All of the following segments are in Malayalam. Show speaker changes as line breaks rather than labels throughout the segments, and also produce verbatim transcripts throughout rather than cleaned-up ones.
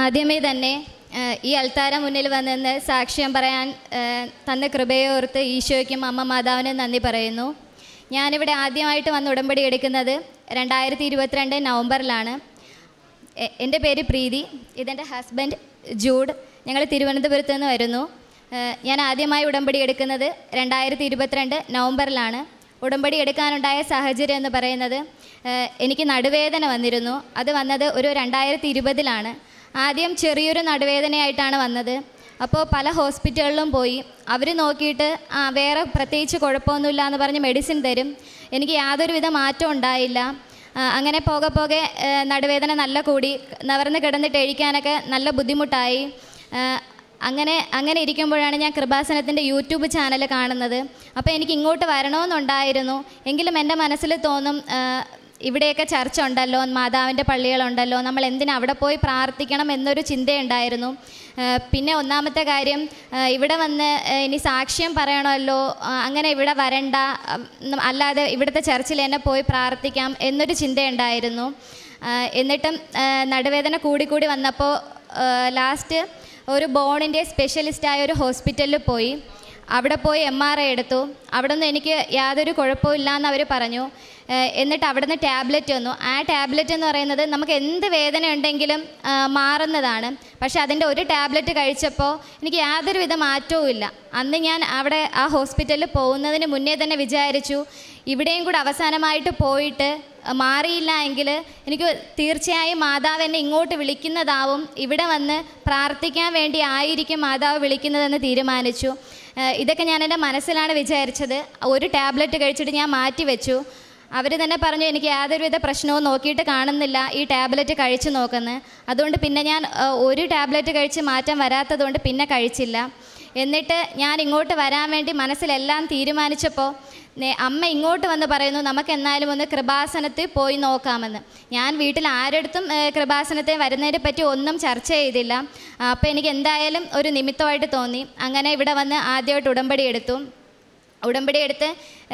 ആദ്യമേ തന്നെ ഈ അൾത്താര മുന്നിൽ വന്നെന്ന് സാക്ഷ്യം പറയാൻ തന്ന കൃപയോർത്ത് ഈശോയ്ക്കും അമ്മ മാതാവിനും നന്ദി പറയുന്നു. ഞാനിവിടെ ആദ്യമായിട്ട് വന്ന് ഉടമ്പടി എടുക്കുന്നത് രണ്ടായിരത്തി ഇരുപത്തിരണ്ട് നവംബറിലാണ്. എൻ്റെ പേര് പ്രീതി, ഇതെൻ്റെ ഹസ്ബൻഡ് ജൂഡ്. ഞങ്ങൾ തിരുവനന്തപുരത്ത് നിന്ന് വരുന്നു. ഞാൻ ആദ്യമായി ഉടമ്പടി എടുക്കുന്നത് രണ്ടായിരത്തി ഇരുപത്തിരണ്ട് നവംബറിലാണ്. ഉടമ്പടി എടുക്കാനുണ്ടായ സാഹചര്യം എന്ന് പറയുന്നത്, എനിക്ക് നടുവേദന വന്നിരുന്നു. അത് വന്നത് ഒരു രണ്ടായിരത്തി ഇരുപതിലാണ്. ആദ്യം ചെറിയൊരു നടുവേദനയായിട്ടാണ് വന്നത്. അപ്പോൾ പല ഹോസ്പിറ്റലിലും പോയി. അവർ നോക്കിയിട്ട് ആ വേറെ പ്രത്യേകിച്ച് കുഴപ്പമൊന്നുമില്ല എന്ന് പറഞ്ഞ് മെഡിസിൻ തരും. എനിക്ക് യാതൊരുവിധ മാറ്റവും ഉണ്ടായില്ല. അങ്ങനെ പോകെ പോകെ നടുവേദന നല്ല കൂടി, നിവർന്ന് കിടന്നിട്ട് എഴുതിക്കാനൊക്കെ നല്ല ബുദ്ധിമുട്ടായി. അങ്ങനെ അങ്ങനെ ഇരിക്കുമ്പോഴാണ് ഞാൻ കൃപാസനത്തിൻ്റെ യൂട്യൂബ് ചാനൽ കാണുന്നത്. അപ്പോൾ എനിക്ക് ഇങ്ങോട്ട് വരണമെന്നുണ്ടായിരുന്നു. എങ്കിലും എൻ്റെ മനസ്സിൽ തോന്നും, ഇവിടെയൊക്കെ ചർച്ച ഉണ്ടല്ലോ, മാതാവിൻ്റെ പള്ളികളുണ്ടല്ലോ, നമ്മൾ എന്തിനാ അവിടെ പോയി പ്രാർത്ഥിക്കണം എന്നൊരു ചിന്തയുണ്ടായിരുന്നു. പിന്നെ ഒന്നാമത്തെ കാര്യം, ഇവിടെ വന്ന് ഇനി സാക്ഷ്യം പറയണമല്ലോ, അങ്ങനെ ഇവിടെ വരണ്ട, അല്ലാതെ ഇവിടുത്തെ ചർച്ചിൽ തന്നെ പോയി പ്രാർത്ഥിക്കാം എന്നൊരു ചിന്തയുണ്ടായിരുന്നു. എന്നിട്ടും നടുവേദന കൂടിക്കൂടി വന്നപ്പോൾ ലാസ്റ്റ് ഒരു ബോണിൻ്റെ സ്പെഷ്യലിസ്റ്റായ ഒരു ഹോസ്പിറ്റലിൽ പോയി. അവിടെ പോയി എം ആർ ഐ എടുത്തു. അവിടെ നിന്ന് എനിക്ക് യാതൊരു കുഴപ്പമില്ല എന്ന് അവർ പറഞ്ഞു. എന്നിട്ട് അവിടെ നിന്ന് ടാബ്ലറ്റ് വന്നു. ആ ടാബ്ലറ്റ് എന്ന് പറയുന്നത് നമുക്ക് എന്ത് വേദന ഉണ്ടെങ്കിലും മാറുന്നതാണ്. പക്ഷെ അതിൻ്റെ ഒരു ടാബ്ലറ്റ് കഴിച്ചപ്പോൾ എനിക്ക് യാതൊരുവിധ മാറ്റവും ഇല്ല. അന്ന് ഞാൻ അവിടെ ആ ഹോസ്പിറ്റലിൽ പോകുന്നതിന് മുന്നേ തന്നെ വിചാരിച്ചു, ഇവിടെയും കൂടെ അവസാനമായിട്ട് പോയിട്ട് മാറിയില്ല എങ്കിൽ എനിക്ക് തീർച്ചയായും മാതാവ് എന്നെ ഇങ്ങോട്ട് വിളിക്കുന്നതാവും, ഇവിടെ വന്ന് പ്രാർത്ഥിക്കാൻ വേണ്ടി ആയിരിക്കും മാതാവ് വിളിക്കുന്നതെന്ന് തീരുമാനിച്ചു. ഇതൊക്കെ ഞാൻ എൻ്റെ മനസ്സിലാണ് വിചാരിച്ചത്. ഒരു ടാബ്ലറ്റ് കഴിച്ചിട്ട് ഞാൻ മാറ്റി വെച്ചു. അവർ തന്നെ പറഞ്ഞു, എനിക്ക് യാതൊരുവിധ പ്രശ്നവും നോക്കിയിട്ട് കാണുന്നില്ല, ഈ ടാബ്ലറ്റ് കഴിച്ച് നോക്കുന്നത്. അതുകൊണ്ട് പിന്നെ ഞാൻ ഒരു ടാബ്ലറ്റ് കഴിച്ച് മാറ്റം വരാത്തതുകൊണ്ട് പിന്നെ കഴിച്ചില്ല. എന്നിട്ട് ഞാൻ ഇങ്ങോട്ട് വരാൻ വേണ്ടി മനസ്സിലെല്ലാം തീരുമാനിച്ചപ്പോൾ അമ്മ ഇങ്ങോട്ട് വന്ന് പറയുന്നു, നമുക്ക് എന്നാലും ഒന്ന് കൃപാസനത്തിൽ പോയി നോക്കാമെന്ന്. ഞാൻ വീട്ടിൽ ആരെടുത്തും കൃപാസനത്തെ വരുന്നതിനെ പറ്റി ഒന്നും ചർച്ച ചെയ്തില്ല. അപ്പോൾ എനിക്ക് എന്തായാലും ഒരു നിമിത്തമായിട്ട് തോന്നി. അങ്ങനെ ഇവിടെ വന്ന് ആദ്യമായിട്ട് ഉടമ്പടി എടുത്തു. ഉടമ്പടി എടുത്ത്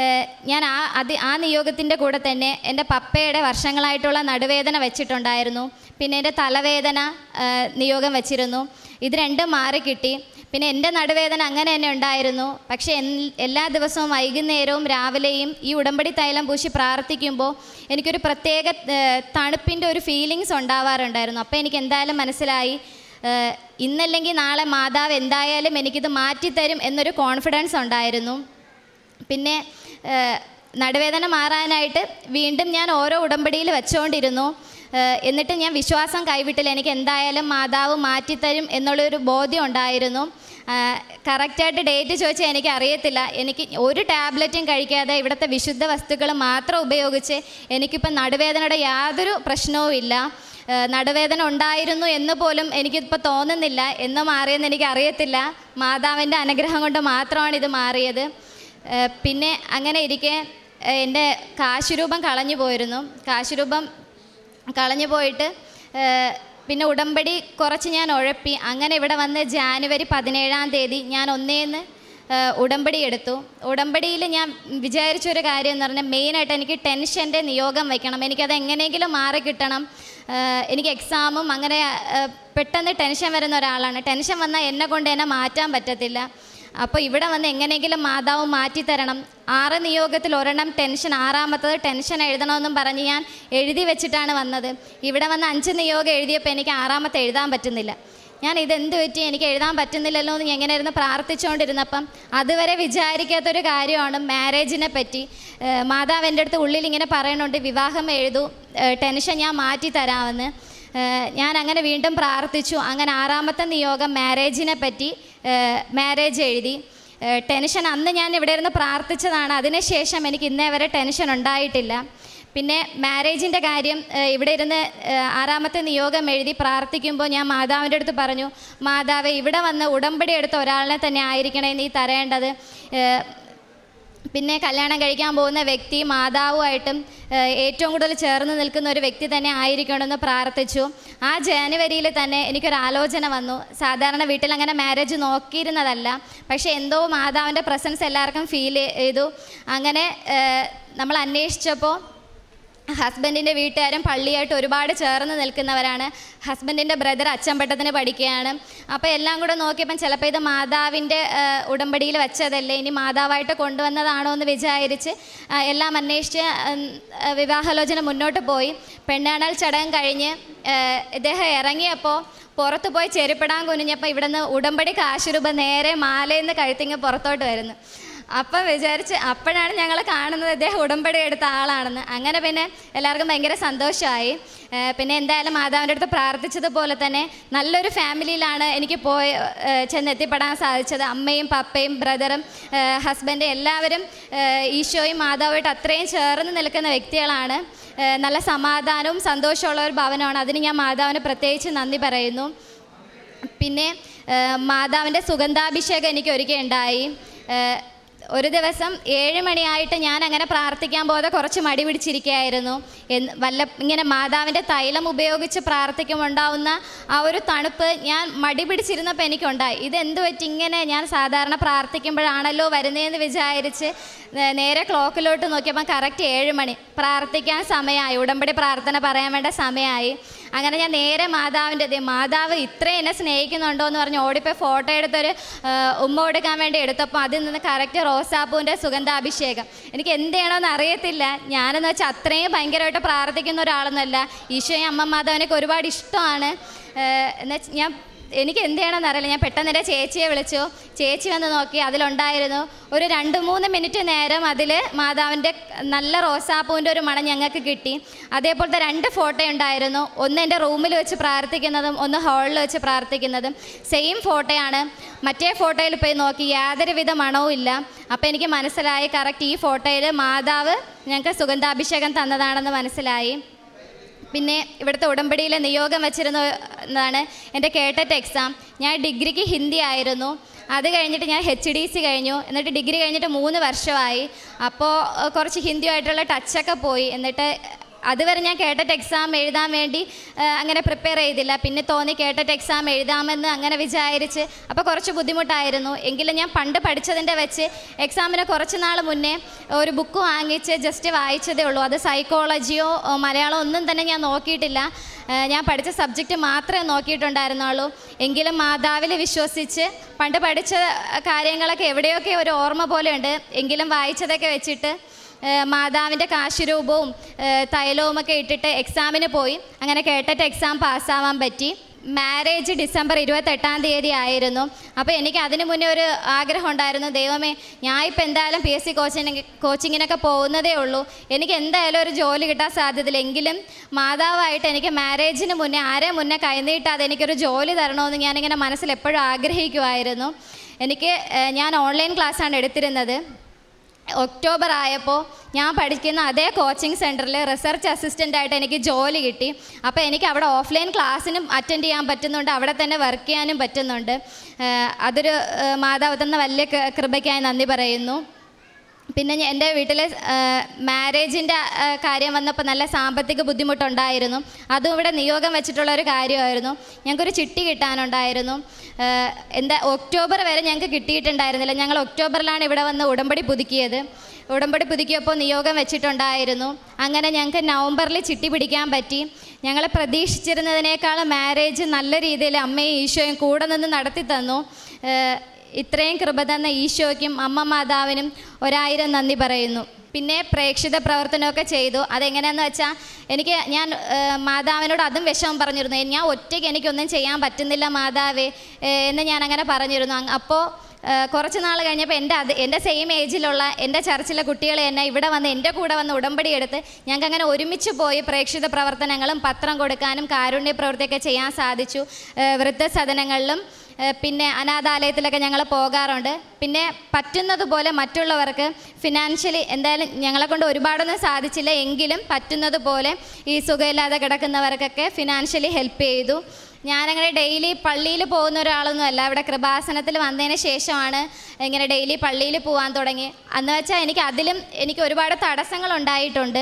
ഞാൻ ആ അത് ആ നിയോഗത്തിൻ്റെ കൂടെ തന്നെ എൻ്റെ പപ്പയുടെ വർഷങ്ങളായിട്ടുള്ള നടുവേദന വെച്ചിട്ടുണ്ടായിരുന്നു. പിന്നെ എൻ്റെ തലവേദന നിയോഗം വെച്ചിരുന്നു. ഇത് രണ്ടും മാറിക്കിട്ടി. പിന്നെ എൻ്റെ നടുവേദന അങ്ങനെ തന്നെ ഉണ്ടായിരുന്നു. പക്ഷേ എല്ലാ ദിവസവും വൈകുന്നേരവും രാവിലെയും ഈ ഉടമ്പടി തൈലം പൂശി പ്രാർത്ഥിക്കുമ്പോൾ എനിക്കൊരു പ്രത്യേക തണുപ്പിൻ്റെ ഒരു ഫീലിങ്സ് ഉണ്ടാവാറുണ്ടായിരുന്നു. അപ്പോൾ എനിക്ക് എന്തായാലും മനസ്സിലായി, ഇന്നല്ലെങ്കിൽ നാളെ മാതാവ് എന്തായാലും എനിക്കിത് മാറ്റിത്തരും എന്നൊരു കോൺഫിഡൻസ് ഉണ്ടായിരുന്നു. പിന്നെ നടുവേദന മാറാനായിട്ട് വീണ്ടും ഞാൻ ഓരോ ഉടമ്പടിയിൽ വെച്ചുകൊണ്ടിരുന്നു. എന്നിട്ട് ഞാൻ വിശ്വാസം കൈവിട്ടില്ല. എനിക്ക് എന്തായാലും മാതാവ് മാറ്റിത്തരും എന്നുള്ളൊരു ബോധ്യം ഉണ്ടായിരുന്നു. കറക്റ്റായിട്ട് ഡേറ്റ് ചോദിച്ചാൽ എനിക്ക് അറിയത്തില്ല. എനിക്ക് ഒരു ടാബ്ലറ്റും കഴിക്കാതെ ഇവിടുത്തെ വിശുദ്ധ വസ്തുക്കൾ മാത്രം ഉപയോഗിച്ച് എനിക്കിപ്പോൾ നടുവേദനയുടെ യാതൊരു പ്രശ്നവും ഇല്ല. നടുവേദന ഉണ്ടായിരുന്നു എന്ന് പോലും എനിക്കിപ്പോൾ തോന്നുന്നില്ല. എന്ന് മാറിയെന്ന് എനിക്ക് അറിയത്തില്ല. മാതാവിൻ്റെ അനുഗ്രഹം കൊണ്ട് മാത്രമാണ് ഇത് മാറിയത്. പിന്നെ അങ്ങനെ ഇരിക്കെ എൻ്റെ കാശുരൂപം കളഞ്ഞു പോയിരുന്നു. കാശുരൂപം കളഞ്ഞു പോയിട്ട് പിന്നെ ഉടമ്പടി കുറച്ച് ഞാൻ ഉഴപ്പി. അങ്ങനെ ഇവിടെ വന്ന് ജാനുവരി പതിനേഴാം തീയതി ഞാൻ ഒന്നേന്ന് ഉടമ്പടി എടുത്തു. ഉടമ്പടിയിൽ ഞാൻ വിചാരിച്ചൊരു കാര്യം എന്ന് പറഞ്ഞാൽ, മെയിനായിട്ട് എനിക്ക് ടെൻഷൻ്റെ നിയോഗം വയ്ക്കണം. എനിക്കത് എങ്ങനെയെങ്കിലും മാറിക്കിട്ടണം. എനിക്ക് എക്സാമും അങ്ങനെ പെട്ടെന്ന് ടെൻഷൻ വരുന്ന ഒരാളാണ്. ടെൻഷൻ വന്നാൽ എന്നെ കൊണ്ട് എന്നെ മാറ്റാൻ പറ്റത്തില്ല. അപ്പോൾ ഇവിടെ വന്ന് എങ്ങനെയെങ്കിലും മാതാവ് മാറ്റിത്തരണം. ആറ് നിയോഗത്തിൽ ഒരെണ്ണം ടെൻഷൻ, ആറാമത്തത് ടെൻഷൻ എഴുതണമെന്നും പറഞ്ഞ് ഞാൻ എഴുതി വെച്ചിട്ടാണ് വന്നത്. ഇവിടെ വന്ന് അഞ്ച് നിയോഗം എഴുതിയപ്പോൾ എനിക്ക് ആറാമത്തെ എഴുതാൻ പറ്റുന്നില്ല. ഞാൻ ഇതെന്ത് പറ്റി, എനിക്ക് എഴുതാൻ പറ്റുന്നില്ലല്ലോ എന്ന് എങ്ങനെയായിരുന്നു പ്രാർത്ഥിച്ചുകൊണ്ടിരുന്നപ്പം അതുവരെ വിചാരിക്കാത്തൊരു കാര്യമാണ് മാരേജിനെ പറ്റി. മാതാവ് എൻ്റെ അടുത്ത് ഉള്ളിൽ ഇങ്ങനെ പറയുന്നുണ്ട്, വിവാഹം എഴുതൂ, ടെൻഷൻ ഞാൻ മാറ്റി തരാമെന്ന്. ഞാൻ അങ്ങനെ വീണ്ടും പ്രാർത്ഥിച്ചു. അങ്ങനെ ആറാമത്തെ നിയോഗം മാരേജിനെ പറ്റി മാരേജ് എഴുതി. ടെൻഷൻ അന്ന് ഞാൻ ഇവിടെ ഇരുന്ന് പ്രാർത്ഥിച്ചതാണ്. അതിനുശേഷം എനിക്ക് ഇന്നേ വരെ ടെൻഷൻ ഉണ്ടായിട്ടില്ല. പിന്നെ മാരേജിൻ്റെ കാര്യം ഇവിടെ ഇരുന്ന് ആറാമത്തെ നിയോഗം എഴുതി പ്രാർത്ഥിക്കുമ്പോൾ ഞാൻ മാതാവിൻ്റെ അടുത്ത് പറഞ്ഞു, മാതാവേ, ഇവിടെ വന്ന് ഉടമ്പടി എടുത്ത ഒരാളിനെ തന്നെ ആയിരിക്കണേ നീ തരേണ്ടത്. പിന്നെ കല്യാണം കഴിക്കാൻ പോകുന്ന വ്യക്തി മാതാവുമായിട്ടും ഏറ്റവും കൂടുതൽ ചേർന്ന് നിൽക്കുന്ന ഒരു വ്യക്തി തന്നെ ആയിരിക്കണമെന്ന് പ്രാർത്ഥിച്ചു. ആ ജനുവരിയിൽ തന്നെ എനിക്കൊരാലോചന വന്നു. സാധാരണ വീട്ടിൽ അങ്ങനെ മാരേജ് നോക്കിയിരുന്നതല്ല, പക്ഷേ എന്തോ മാതാവിൻ്റെ പ്രസൻസ് എല്ലാവർക്കും ഫീൽ ചെയ്തു. അങ്ങനെ നമ്മൾ അന്വേഷിച്ചപ്പോൾ ഹസ്ബൻഡിൻ്റെ വീട്ടുകാരും പള്ളിയായിട്ട് ഒരുപാട് ചേർന്ന് നിൽക്കുന്നവരാണ്. ഹസ്ബൻഡിൻ്റെ ബ്രദർ അച്ചമ്പട്ടത്തിന് പഠിക്കുകയാണ്. അപ്പോൾ എല്ലാം കൂടെ നോക്കിയപ്പം ചിലപ്പോൾ ഇത് മാതാവിൻ്റെ ഉടമ്പടിയിൽ വെച്ചതല്ലേ, ഇനി മാതാവായിട്ട് കൊണ്ടുവന്നതാണോ എന്ന് വിചാരിച്ച് എല്ലാം അന്വേഷിച്ച് വിവാഹാലോചന മുന്നോട്ട് പോയി. പെണ്ണാണൽ ചടങ്ങ് കഴിഞ്ഞ് ഇദ്ദേഹം ഇറങ്ങിയപ്പോൾ പുറത്ത് പോയി ചെരുപ്പിടാൻ കുനിഞ്ഞപ്പോൾ ഇവിടെ നിന്ന് ഉടമ്പടി കാശ് രൂപ നേരെ മാലയിൽ നിന്ന് കഴുത്തിങ്ങ് പുറത്തോട്ട് വരുന്നു. അപ്പം വിചാരിച്ച് അപ്പോഴാണ് ഞങ്ങൾ കാണുന്നത് ഇദ്ദേഹം ഉടമ്പടി എടുത്ത ആളാണെന്ന്. അങ്ങനെ പിന്നെ എല്ലാവർക്കും ഭയങ്കര സന്തോഷമായി. പിന്നെ എന്തായാലും മാതാവിൻ്റെ അടുത്ത് പ്രാർത്ഥിച്ചതുപോലെ തന്നെ നല്ലൊരു ഫാമിലിയിലാണ് എനിക്ക് പോയി ചെന്നെത്തിപ്പെടാൻ സാധിച്ചത്. അമ്മയും പപ്പയും ബ്രദറും ഹസ്ബൻഡും എല്ലാവരും ഈശോയും മാതാവുമായിട്ട് അത്രയും ചേർന്ന് നിൽക്കുന്ന വ്യക്തികളാണ്. നല്ല സമാധാനവും സന്തോഷമുള്ള ഒരു ഭവനമാണ്. അതിന് ഞാൻ മാതാവിന് പ്രത്യേകിച്ച് നന്ദി പറയുന്നു. പിന്നെ മാതാവിൻ്റെ സുഗന്ധാഭിഷേകം എനിക്ക് ഒരിക്കൽ ഉണ്ടായി. ഒരു ദിവസം ഏഴ് മണിയായിട്ട് ഞാൻ അങ്ങനെ പ്രാർത്ഥിക്കാൻ പോകാതെ കുറച്ച് മടി പിടിച്ചിരിക്കുകയായിരുന്നു. എന്ന് വല്ല ഇങ്ങനെ മാതാവിൻ്റെ തൈലം ഉപയോഗിച്ച് പ്രാർത്ഥിക്കുമ്പോൾ ഉണ്ടാവുന്ന ആ ഒരു തണുപ്പ് ഞാൻ മടി പിടിച്ചിരുന്നപ്പോൾ എനിക്കുണ്ടായി. ഇതെന്ത് പറ്റി ഇങ്ങനെ ഞാൻ സാധാരണ പ്രാർത്ഥിക്കുമ്പോഴാണല്ലോ വരുന്നതെന്ന് വിചാരിച്ച് നേരെ ക്ലോക്കിലോട്ട് നോക്കിയപ്പോൾ കറക്റ്റ് ഏഴ് മണി പ്രാർത്ഥിക്കാൻ സമയമായി, ഉടമ്പടി പ്രാർത്ഥന പറയാൻ വേണ്ട സമയമായി. അങ്ങനെ ഞാൻ നേരെ മാതാവിൻ്റെ മാതാവ് ഇത്രയും എന്നെ സ്നേഹിക്കുന്നുണ്ടോ എന്ന് പറഞ്ഞ് ഓടിപ്പോയി ഫോട്ടോ എടുത്തൊരു ഉമ്മ കൊടുക്കാൻ വേണ്ടി എടുത്തപ്പോൾ അതിൽ നിന്ന് കറക്റ്റ് റോസാപ്പൂവിൻ്റെ സുഗന്ധാഭിഷേകം. എനിക്ക് എന്ത് ചെയ്യണമെന്ന് അറിയത്തില്ല. ഞാനെന്ന് വെച്ചാൽ അത്രയും ഭയങ്കരമായിട്ട് പ്രാർത്ഥിക്കുന്ന ഒരാളൊന്നുമല്ല. ഈശോയും അമ്മ മാതാവിനൊക്കെ ഒരുപാട് ഇഷ്ടമാണ്. എന്നുവെച്ചാൽ ഞാൻ എനിക്ക് എന്ത് ചെയ്യണമെന്ന് അറിയില്ല. ഞാൻ പെട്ടെന്ന് എൻ്റെ ചേച്ചിയെ വിളിച്ചു. ചേച്ചി വന്ന് നോക്കി, അതിലുണ്ടായിരുന്നു ഒരു രണ്ട് മൂന്ന് മിനിറ്റ് നേരം അതിൽ മാതാവിൻ്റെ നല്ല റോസാപ്പൂവിൻ്റെ ഒരു മണം ഞങ്ങൾക്ക് കിട്ടി. അതേപോലത്തെ രണ്ട് ഫോട്ടോ ഉണ്ടായിരുന്നു. ഒന്ന് എൻ്റെ റൂമിൽ വെച്ച് പ്രാർത്ഥിക്കുന്നതും ഒന്ന് ഹാളിൽ വെച്ച് പ്രാർത്ഥിക്കുന്നതും സെയിം ഫോട്ടോയാണ്. മറ്റേ ഫോട്ടോയിൽ പോയി നോക്കി, യാതൊരുവിധ മണവും ഇല്ല. അപ്പോൾ എനിക്ക് മനസ്സിലായി കറക്റ്റ് ഈ ഫോട്ടോയിൽ മാതാവ് ഞങ്ങൾക്ക് സുഗന്ധാഭിഷേകം തന്നതാണെന്ന് മനസ്സിലായി. പിന്നെ ഇവിടുത്തെ ഉടമ്പടിയിൽ നിയോഗം വെച്ചിരുന്നതാണ് എൻ്റെ കേട്ടറ്റ് എക്സാം. ഞാൻ ഡിഗ്രിക്ക് ഹിന്ദി ആയിരുന്നു. അത് കഴിഞ്ഞിട്ട് ഞാൻ എച്ച് ഡി സി കഴിഞ്ഞു. എന്നിട്ട് ഡിഗ്രി കഴിഞ്ഞിട്ട് മൂന്ന് വർഷമായി. അപ്പോൾ കുറച്ച് ഹിന്ദിയുമായിട്ടുള്ള ടച്ചൊക്കെ പോയി. എന്നിട്ട് അതുവരെ ഞാൻ കേട്ടറ്റ് എക്സാം എഴുതാൻ വേണ്ടി അങ്ങനെ പ്രിപ്പയർ ചെയ്തില്ല. പിന്നെ തോന്നി കേട്ടറ്റ് എക്സാം എഴുതാമെന്ന് അങ്ങനെ വിചാരിച്ച്. അപ്പോൾ കുറച്ച് ബുദ്ധിമുട്ടായിരുന്നു. എങ്കിലും ഞാൻ പണ്ട് പഠിച്ചതിൻ്റെ വെച്ച് എക്സാമിന് കുറച്ച് നാൾ മുന്നേ ഒരു ബുക്ക് വാങ്ങിച്ച് ജസ്റ്റ് വായിച്ചതേ ഉള്ളൂ. അത് സൈക്കോളജിയോ മലയാളം ഒന്നും തന്നെ ഞാൻ നോക്കിയിട്ടില്ല. ഞാൻ പഠിച്ച സബ്ജക്റ്റ് മാത്രമേ നോക്കിയിട്ടുണ്ടായിരുന്നുള്ളൂ. എങ്കിലും മാതാവിൽ വിശ്വസിച്ച് പണ്ട് പഠിച്ച കാര്യങ്ങളൊക്കെ എവിടെയൊക്കെ ഒരു ഓർമ്മ പോലെയുണ്ട്. എങ്കിലും വായിച്ചതൊക്കെ വെച്ചിട്ട് മാതാവിൻ്റെ കാശുരൂപവും തൈലവുമൊക്കെ ഇട്ടിട്ട് എക്സാമിന് പോയി. അങ്ങനെ കേട്ടിട്ട് എക്സാം പാസ്സാവാൻ പറ്റി. മാരേജ് ഡിസംബർ ഇരുപത്തെട്ടാം തീയതി ആയിരുന്നു. അപ്പോൾ എനിക്ക് അതിന് മുന്നേ ഒരു ആഗ്രഹം ഉണ്ടായിരുന്നു, ദൈവമേ ഞാൻ ഇപ്പം എന്തായാലും പി എസ് സി കോച്ചിങ് കോച്ചിങ്ങിനൊക്കെ പോകുന്നതേ ഉള്ളൂ, എനിക്ക് എന്തായാലും ഒരു ജോലി കിട്ടാൻ സാധ്യതയില്ല. എങ്കിലും മാതാവായിട്ട് എനിക്ക് മാരേജിന് മുന്നേ ആരെ മുന്നേ കൈനീട്ടാതെ എനിക്കൊരു ജോലി തരണമെന്ന് ഞാനിങ്ങനെ മനസ്സിൽ എപ്പോഴും ആഗ്രഹിക്കുമായിരുന്നു. എനിക്ക് ഞാൻ ഓൺലൈൻ ക്ലാസ്സാണ് എടുത്തിരുന്നത്. ഒക്ടോബർ ആയപ്പോൾ ഞാൻ പഠിക്കുന്ന അതേ കോച്ചിങ് സെൻറ്ററിൽ റിസർച്ച് അസിസ്റ്റൻ്റായിട്ട് എനിക്ക് ജോലി കിട്ടി. അപ്പോൾ എനിക്ക് അവിടെ ഓഫ്ലൈൻ ക്ലാസ്സിനും അറ്റൻഡ് ചെയ്യാൻ പറ്റുന്നുണ്ട്, അവിടെ തന്നെ വർക്ക് ചെയ്യാനും പറ്റുന്നുണ്ട്. അതൊരു മാതാവ് തന്ന വലിയ കൃപയ്ക്കായി നന്ദി പറയുന്നു. പിന്നെ എൻ്റെ വീട്ടിൽ മാരേജിൻ്റെ കാര്യം വന്നപ്പോൾ നല്ല സാമ്പത്തിക ബുദ്ധിമുട്ടുണ്ടായിരുന്നു. അതും ഇവിടെ നിയോഗം വെച്ചിട്ടുള്ളൊരു കാര്യമായിരുന്നു. ഞങ്ങൾക്കൊരു ചിട്ടി കിട്ടാനുണ്ടായിരുന്നു. എന്താ ഒക്ടോബർ വരെ ഞങ്ങൾക്ക് കിട്ടിയിട്ടുണ്ടായിരുന്നില്ല. ഞങ്ങൾ ഒക്ടോബറിലാണ് ഇവിടെ വന്ന് ഉടമ്പടി പുതുക്കിയത്. ഉടമ്പടി പുതുക്കിയപ്പോൾ നിയോഗം വെച്ചിട്ടുണ്ടായിരുന്നു. അങ്ങനെ ഞങ്ങൾക്ക് നവംബറിൽ ചിട്ടി പിടിക്കാൻ പറ്റി. ഞങ്ങൾ പ്രതീക്ഷിച്ചിരുന്നതിനേക്കാളും മാരേജ് നല്ല രീതിയിൽ അമ്മയും ഈശോയും കൂടെ നിന്ന് നടത്തി തന്നു. ഇത്രയും കൃപ തന്ന ഈശോയ്ക്കും അമ്മ മാതാവിനും ഒരായിരം നന്ദി പറയുന്നു. പിന്നെ പ്രേക്ഷിത പ്രവർത്തനമൊക്കെ ചെയ്തു. അതെങ്ങനെയാണെന്ന് വെച്ചാൽ എനിക്ക് ഞാൻ മാതാവിനോട് അതും വിഷമം പറഞ്ഞിരുന്നു. ഞാൻ ഒറ്റയ്ക്ക് എനിക്കൊന്നും ചെയ്യാൻ പറ്റുന്നില്ല മാതാവേ എന്ന് ഞാൻ അങ്ങനെ പറഞ്ഞിരുന്നു. അപ്പോൾ കുറച്ച് നാൾ കഴിഞ്ഞപ്പോൾ എൻ്റെ അത് എൻ്റെ സെയിം ഏജിലുള്ള എൻ്റെ ചർച്ചിലെ കുട്ടികൾ തന്നെ ഇവിടെ വന്ന് എൻ്റെ കൂടെ വന്ന് ഉടമ്പടി എടുത്ത് ഞങ്ങൾക്ക് അങ്ങനെ ഒരുമിച്ച് പോയി പ്രേക്ഷിത പ്രവർത്തനങ്ങളും പത്രം കൊടുക്കാനും കാരുണ്യ പ്രവൃത്തിയൊക്കെ ചെയ്യാൻ സാധിച്ചു. വൃദ്ധസദനങ്ങളിലും പിന്നെ അനാഥാലയത്തിലൊക്കെ ഞങ്ങൾ പോകാറുണ്ട്. പിന്നെ പറ്റുന്നത് പോലെ മറ്റുള്ളവർക്ക് ഫിനാൻഷ്യലി എന്തായാലും ഞങ്ങളെ കൊണ്ട് ഒരുപാടൊന്നും സാധിച്ചില്ല, എങ്കിലും പറ്റുന്നത് പോലെ ഈ സുഖമില്ലാതെ കിടക്കുന്നവർക്കൊക്കെ ഫിനാൻഷ്യലി ഹെൽപ്പ് ചെയ്തു. ഞാനങ്ങനെ ഡെയിലി പള്ളിയിൽ പോകുന്ന ഒരാളൊന്നും അല്ല. ഇവിടെ കൃപാസനത്തിൽ വന്നതിന് ശേഷമാണ് ഇങ്ങനെ ഡെയിലി പള്ളിയിൽ പോകാൻ തുടങ്ങി. അന്ന് വെച്ചാൽ എനിക്ക് അതിലും എനിക്ക് ഒരുപാട് തടസ്സങ്ങളുണ്ടായിട്ടുണ്ട്.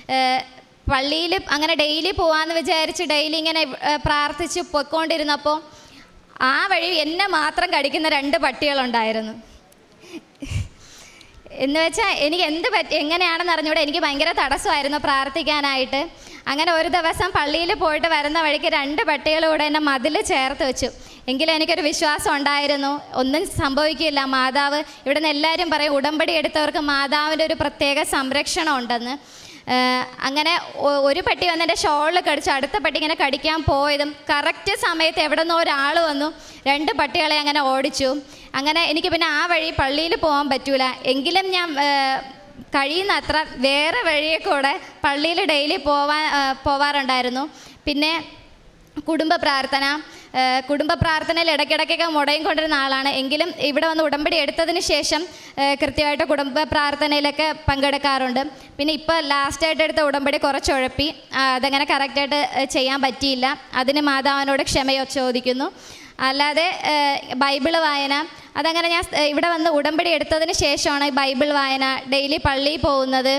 പള്ളിയിൽ അങ്ങനെ ഡെയിലി പോകാമെന്ന് വിചാരിച്ച് ഡെയിലി ഇങ്ങനെ പ്രാർത്ഥിച്ച് പൊയ്ക്കൊണ്ടിരുന്നപ്പോൾ ആ വഴി എന്നെ മാത്രം കടിക്കുന്ന രണ്ട് പട്ടികളുണ്ടായിരുന്നു. എന്ന് വെച്ചാൽ എനിക്ക് എന്ത് പറ്റി എങ്ങനെയാണെന്ന് അറിഞ്ഞൂടെ, എനിക്ക് ഭയങ്കര തടസ്സമായിരുന്നു പ്രാർത്ഥിക്കാനായിട്ട്. അങ്ങനെ ഒരു ദിവസം പള്ളിയിൽ പോയിട്ട് വരുന്ന വഴിക്ക് രണ്ട് പട്ടികൾ കൂടെ എന്നെ മതിൽ ചേർത്ത് വെച്ചു. എങ്കിലും എനിക്കൊരു വിശ്വാസം ഉണ്ടായിരുന്നു, ഒന്നും സംഭവിക്കില്ല. മാതാവ്, ഇവിടെ നിന്ന് എല്ലാവരും പറയും ഉടമ്പടി എടുത്തവർക്ക് മാതാവിൻ്റെ ഒരു പ്രത്യേക സംരക്ഷണം ഉണ്ടെന്ന്. അങ്ങനെ ഒരു പട്ടി വന്ന് എൻ്റെ ഷോളിൽ കടിച്ചു, അടുത്ത പട്ടി ഇങ്ങനെ കടിക്കാൻ പോയതും കറക്റ്റ് സമയത്ത് എവിടെ നിന്നോ ഒരാൾ വന്നു രണ്ട് പട്ടികളെ അങ്ങനെ ഓടിച്ചു. അങ്ങനെ എനിക്ക് പിന്നെ ആ വഴി പള്ളിയിൽ പോകാൻ പറ്റൂല. എങ്കിലും ഞാൻ കഴിയുന്ന അത്ര വേറെ വഴിയെ കൂടെ പള്ളിയിൽ ഡെയിലി പോവാൻ പോവാറുണ്ടായിരുന്നു. പിന്നെ കുടുംബ പ്രാർത്ഥന കുടുംബ പ്രാർത്ഥനയിൽ ഇടയ്ക്കിടയ്ക്കൊക്കെ മുടയും കൊണ്ടിരുന്ന ആളാണ്. എങ്കിലും ഇവിടെ വന്ന് ഉടമ്പടി എടുത്തതിന് ശേഷം കൃത്യമായിട്ട് കുടുംബ പ്രാർത്ഥനയിലൊക്കെ പങ്കെടുക്കാറുണ്ട്. പിന്നെ ഇപ്പോൾ ലാസ്റ്റായിട്ട് എടുത്ത ഉടമ്പടി കുറച്ച് ഉഴപ്പി, അതങ്ങനെ കറക്റ്റായിട്ട് ചെയ്യാൻ പറ്റിയില്ല. അതിന് മാതാവിനോട് ക്ഷമയോ ചോദിക്കുന്നു. അല്ലാതെ ബൈബിള് വായന, അതങ്ങനെ ഞാൻ ഇവിടെ വന്ന് ഉടമ്പടി എടുത്തതിന് ശേഷമാണ് ബൈബിൾ വായന, ഡെയിലി പള്ളിയിൽ പോകുന്നത്.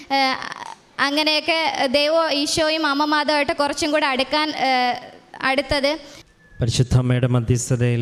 അങ്ങനെയൊക്കെ ദൈവവും ഈശോയും അമ്മ മാതാവുമായിട്ട് കുറച്ചും കൂടെ അടുക്കാൻ അടുത്തത്.
പരിശുദ്ധ അമ്മയുടെ മധ്യസ്ഥതയിൽ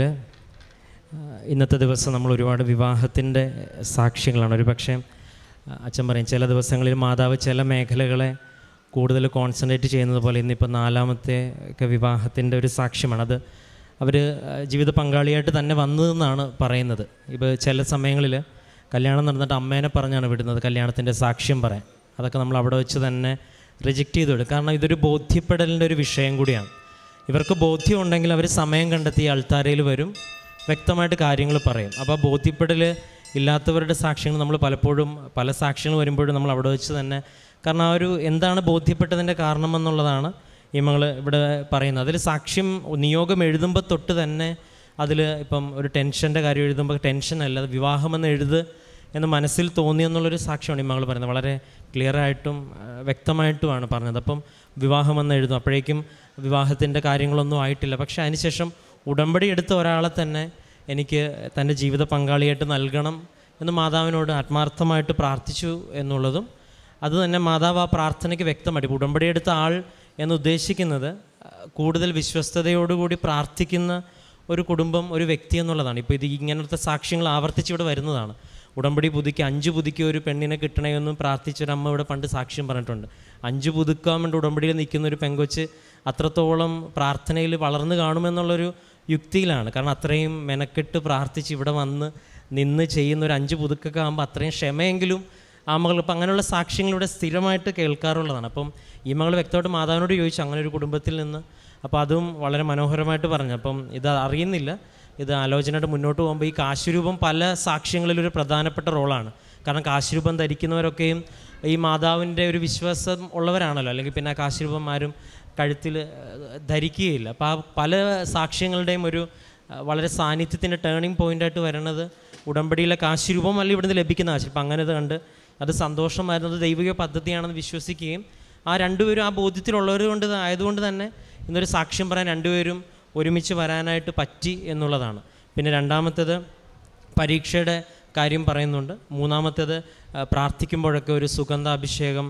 ഇന്നത്തെ ദിവസം നമ്മൾ ഒരുപാട് വിവാഹത്തിൻ്റെ സാക്ഷ്യങ്ങളാണ്. ഒരു പക്ഷേ അച്ഛൻ പറയും ചില ദിവസങ്ങളിൽ മാതാവ് ചില മേഖലകളെ കൂടുതൽ കോൺസെൻട്രേറ്റ് ചെയ്യുന്നത് പോലെ ഇന്നിപ്പോൾ നാലാമത്തെ ഒക്കെ വിവാഹത്തിൻ്റെ ഒരു സാക്ഷ്യമാണ്. അത് അവർ ജീവിത പങ്കാളിയായിട്ട് തന്നെ വന്നതെന്നാണ് പറയുന്നത്. ഇപ്പോൾ ചില സമയങ്ങളിൽ കല്യാണം നടന്നിട്ട് അമ്മേനെ പറഞ്ഞാണ് വിടുന്നത് കല്യാണത്തിൻ്റെ സാക്ഷ്യം പറയാൻ. അതൊക്കെ നമ്മൾ അവിടെ വെച്ച് തന്നെ റിജക്റ്റ് ചെയ്ത് വിടും. കാരണം ഇതൊരു ബോധ്യപ്പെടലിൻ്റെ ഒരു വിഷയം കൂടിയാണ്. ഇവർക്ക് ബോധ്യം ഉണ്ടെങ്കിൽ അവർ സമയം കണ്ടെത്തി അൾത്താരയിൽ വരും, വ്യക്തമായിട്ട് കാര്യങ്ങൾ പറയും. അപ്പോൾ ബോധ്യപ്പെടൽ ഇല്ലാത്തവരുടെ സാക്ഷ്യങ്ങൾ നമ്മൾ പലപ്പോഴും പല സാക്ഷ്യങ്ങൾ വരുമ്പോഴും നമ്മൾ അവിടെ വെച്ച് തന്നെ, കാരണം ആ ഒരു എന്താണ് ബോധ്യപ്പെട്ടതിൻ്റെ കാരണമെന്നുള്ളതാണ് ഈ മകൾ ഇവിടെ പറയുന്നത്. അതിൽ സാക്ഷ്യം നിയോഗം എഴുതുമ്പോൾ തൊട്ട് തന്നെ അതിൽ ഇപ്പം ഒരു ടെൻഷൻ്റെ കാര്യം എഴുതുമ്പോൾ ടെൻഷനല്ല, അത് വിവാഹമെന്ന് എഴുത് എന്ന് മനസ്സിൽ തോന്നിയെന്നുള്ളൊരു സാക്ഷ്യമാണ് ഈ മകൾ പറയുന്നത്. വളരെ ക്ലിയറായിട്ടും വ്യക്തമായിട്ടുമാണ് പറഞ്ഞത്. അപ്പം വിവാഹമെന്ന് എഴുതും, അപ്പോഴേക്കും വിവാഹത്തിൻ്റെ കാര്യങ്ങളൊന്നും ആയിട്ടില്ല. പക്ഷേ അതിനുശേഷം ഉടമ്പടി എടുത്ത ഒരാളെ തന്നെ എനിക്ക് തൻ്റെ ജീവിത പങ്കാളിയായിട്ട് നൽകണം എന്ന് മാതാവിനോട് ആത്മാർത്ഥമായിട്ട് പ്രാർത്ഥിച്ചു എന്നുള്ളതും അത് തന്നെ മാതാവ് ആ പ്രാർത്ഥനയ്ക്ക് വ്യക്തമായിട്ട് ഉടമ്പടി എടുത്ത ആൾ എന്ന് ഉദ്ദേശിക്കുന്നത് കൂടുതൽ വിശ്വസ്തയോടുകൂടി പ്രാർത്ഥിക്കുന്ന ഒരു കുടുംബം, ഒരു വ്യക്തി എന്നുള്ളതാണ്. ഇപ്പോൾ ഇത് ഇങ്ങനത്തെ സാക്ഷ്യങ്ങൾ ആവർത്തിച്ചിവിടെ വരുന്നതാണ്. ഉടമ്പടി പുതുക്കി അഞ്ച് പുതുക്കി ഒരു പെണ്ണിനെ കിട്ടണമെന്നും പ്രാർത്ഥിച്ചൊരമ്മ ഇവിടെ പണ്ട് സാക്ഷ്യം പറഞ്ഞിട്ടുണ്ട്. അഞ്ച് പുതുക്കാൻ വേണ്ടി ഉടമ്പടിയിൽ നിൽക്കുന്ന ഒരു പെങ്കൊച്ച് അത്രത്തോളം പ്രാർത്ഥനയിൽ വളർന്നു കാണുമെന്നുള്ളൊരു യുക്തിയിലാണ്. കാരണം അത്രയും മെനക്കെട്ട് പ്രാർത്ഥിച്ച് ഇവിടെ വന്ന് നിന്ന് ചെയ്യുന്ന ഒരു അഞ്ച് പുതുക്കൊക്കെ ആകുമ്പോൾ അത്രയും ക്ഷമയെങ്കിലും ആ മകൾ ഇപ്പം അങ്ങനെയുള്ള സാക്ഷ്യങ്ങളിവിടെ സ്ഥിരമായിട്ട് കേൾക്കാറുള്ളതാണ്. അപ്പം ഈ മകൾ വ്യക്തമായിട്ട് മാതാവിനോട് ചോദിച്ചു അങ്ങനെ ഒരു കുടുംബത്തിൽ നിന്ന്. അപ്പോൾ അതും വളരെ മനോഹരമായിട്ട് പറഞ്ഞു. അപ്പം ഇത് അറിയുന്നില്ല, ഇത് ആലോചനയായിട്ട് മുന്നോട്ട് പോകുമ്പോൾ ഈ കാശുരൂപം പല സാക്ഷ്യങ്ങളിലൊരു പ്രധാനപ്പെട്ട റോളാണ്. കാരണം കാശുരൂപം ധരിക്കുന്നവരൊക്കെയും ഈ മാതാവിൻ്റെ ഒരു വിശ്വാസം ഉള്ളവരാണല്ലോ, അല്ലെങ്കിൽ പിന്നെ ആ കാശുരൂപം ആരും കഴുത്തിൽ ധരിക്കുകയില്ല. അപ്പോൾ ആ പല സാക്ഷ്യങ്ങളുടെയും ഒരു വളരെ സാന്നിധ്യത്തിൻ്റെ ടേണിംഗ് പോയിൻ്റായിട്ട് വരുന്നത് ഉടമ്പടിയിലെ കാശുരൂപം അല്ല ഇവിടുന്ന് ലഭിക്കുന്ന കാശ്. അപ്പം അങ്ങനെ ഇത് കണ്ട് അത് സന്തോഷമായിരുന്നത് ദൈവിക പദ്ധതിയാണെന്ന് വിശ്വസിക്കുകയും ആ രണ്ടുപേരും ആ ബോധ്യത്തിലുള്ളവർ കൊണ്ട് ആയതുകൊണ്ട് തന്നെ ഇന്നൊരു സാക്ഷ്യം പറയാൻ രണ്ടുപേരും ഒരുമിച്ച് വരാനായിട്ട് പറ്റി എന്നുള്ളതാണ്. പിന്നെ രണ്ടാമത്തേത് പരീക്ഷയുടെ കാര്യം പറയുന്നുണ്ട്. മൂന്നാമത്തേത് പ്രാർത്ഥിക്കുമ്പോഴൊക്കെ ഒരു സുഗന്ധാഭിഷേകം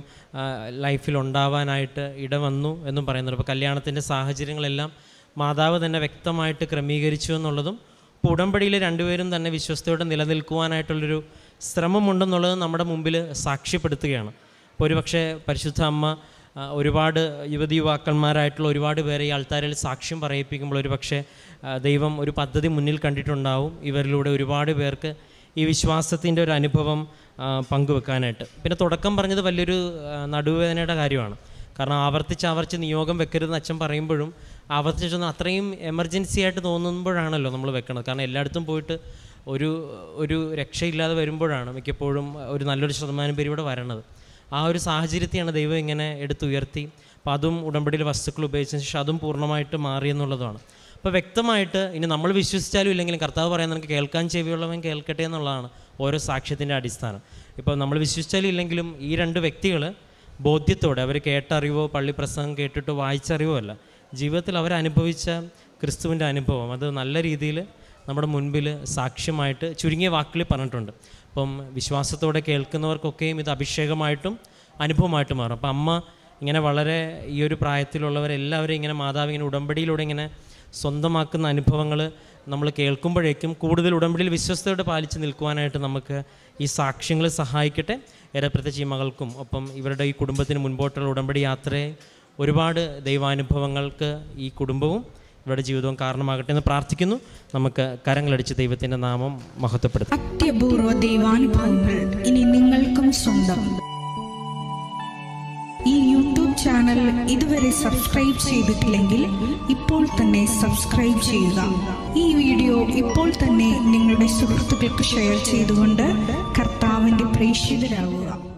ലൈഫിൽ ഉണ്ടാവാനായിട്ട് ഇടവന്നു എന്നും പറയുന്നുണ്ട്. അപ്പോൾ കല്യാണത്തിൻ്റെ സാഹചര്യങ്ങളെല്ലാം മാതാവ് തന്നെ വ്യക്തമായിട്ട് ക്രമീകരിച്ചു എന്നുള്ളതും ഉടമ്പടിയിൽ രണ്ടുപേരും തന്നെ വിശ്വസ്തയോടെ നിലനിൽക്കുവാനായിട്ടുള്ളൊരു ശ്രമമുണ്ടെന്നുള്ളത് നമ്മുടെ മുമ്പിൽ സാക്ഷ്യപ്പെടുത്തുകയാണ്. അപ്പോൾ ഒരു പക്ഷേ പരിശുദ്ധ അമ്മ ഒരുപാട് യുവതി യുവാക്കന്മാരായിട്ടുള്ള ഒരുപാട് പേരെ ഈ ആൾത്താരിൽ സാക്ഷ്യം പറയിപ്പിക്കുമ്പോൾ ഒരു പക്ഷേ ദൈവം ഒരു പദ്ധതി മുന്നിൽ കണ്ടിട്ടുണ്ടാവും ഇവരിലൂടെ ഒരുപാട് പേർക്ക് ഈ വിശ്വാസത്തിൻ്റെ ഒരു അനുഭവം പങ്കുവെക്കാനായിട്ട്. പിന്നെ തുടക്കം പറഞ്ഞത് വലിയൊരു നടുവേദനയുടെ കാര്യമാണ്. കാരണം ആവർത്തിച്ച് ആവർത്തിച്ച് നിയോഗം വെക്കരുതെന്ന് അച്ഛൻ പറയുമ്പോഴും ആവർത്തിച്ചൊന്നും അത്രയും എമർജൻസി ആയിട്ട് തോന്നുമ്പോഴാണല്ലോ നമ്മൾ വെക്കണത്. കാരണം എല്ലായിടത്തും പോയിട്ട് ഒരു ഒരു രക്ഷയില്ലാതെ വരുമ്പോഴാണ് മിക്കപ്പോഴും ഒരു നല്ലൊരു ശതമാനം പേര് ഇവിടെ വരണത്. ആ ഒരു സാഹചര്യത്തെയാണ് ദൈവം ഇങ്ങനെ എടുത്തുയർത്തി. അപ്പോൾ അതും ഉടമ്പടിയിൽ വസ്തുക്കൾ ഉപയോഗിച്ചതിന് ശേഷം അതും പൂർണ്ണമായിട്ട് മാറി എന്നുള്ളതാണ്. അപ്പോൾ വ്യക്തമായിട്ട് ഇനി നമ്മൾ വിശ്വസിച്ചാലും ഇല്ലെങ്കിലും കർത്താവ് പറയുന്നത് നമുക്ക് കേൾക്കാൻ ചെവിയുള്ളവൻ കേൾക്കട്ടെ എന്നുള്ളതാണ് ഓരോ സാക്ഷ്യത്തിൻ്റെ അടിസ്ഥാനം. ഇപ്പോൾ നമ്മൾ വിശ്വസിച്ചാലും ഇല്ലെങ്കിലും ഈ രണ്ട് വ്യക്തികൾ ബോധ്യത്തോടെ അവർ കേട്ടറിവോ പള്ളി പ്രസംഗം കേട്ടിട്ടോ വായിച്ചറിവോ അല്ല, ജീവിതത്തിൽ അവരനുഭവിച്ച ക്രിസ്തുവിൻ്റെ അനുഭവം അത് നല്ല രീതിയിൽ നമ്മുടെ മുൻപിൽ സാക്ഷ്യമായിട്ട് ചുരുങ്ങിയ വാക്കുകളിൽ പറഞ്ഞിട്ടുണ്ട്. അപ്പം വിശ്വാസത്തോടെ കേൾക്കുന്നവർക്കൊക്കെയും ഇത് അഭിഷേകമായിട്ടും അനുഭവമായിട്ട് മാറും. അപ്പം അമ്മ ഇങ്ങനെ വളരെ ഈ ഒരു പ്രായത്തിലുള്ളവരെല്ലാവരും ഇങ്ങനെ മാതാവ് ഇങ്ങനെ ഉടമ്പടിയിലൂടെ ഇങ്ങനെ സ്വന്തമാക്കുന്ന അനുഭവങ്ങൾ നമ്മൾ കേൾക്കുമ്പോഴേക്കും കൂടുതൽ ഉടമ്പടിയിൽ വിശ്വസ്തയോടെ പാലിച്ച് നിൽക്കുവാനായിട്ട് നമുക്ക് ഈ സാക്ഷ്യങ്ങൾ സഹായിക്കട്ടെ. ഏറെ പ്രത്യേകിച്ച് ഈ മകൾക്കും ഒപ്പം ഇവരുടെ ഈ കുടുംബത്തിന് മുൻപോട്ടുള്ള ഉടമ്പടി യാത്രയെ ഒരുപാട് ദൈവാനുഭവങ്ങൾക്ക് ഈ കുടുംബവും ഇവരുടെ ജീവിതവും കാരണമാകട്ടെ എന്ന് പ്രാർത്ഥിക്കുന്നു. നമുക്ക് കരങ്ങളടിച്ച് ദൈവത്തിൻ്റെ നാമം മഹത്വപ്പെടുത്താം.
അത്യപൂർവ ദൈവാനുഭവങ്ങൾ ഇനി നിങ്ങൾക്കും സ്വന്തം. ഈ യൂട്യൂബ് ചാനൽ ഇതുവരെ സബ്സ്ക്രൈബ് ചെയ്തിട്ടില്ലെങ്കിൽ ഇപ്പോൾ തന്നെ സബ്സ്ക്രൈബ് ചെയ്യുക. ഈ വീഡിയോ ഇപ്പോൾ തന്നെ നിങ്ങളുടെ സുഹൃത്തുക്കൾക്ക് ഷെയർ ചെയ്തുകൊണ്ട് കർത്താവിൻ്റെ പ്രേക്ഷിതരാകുക.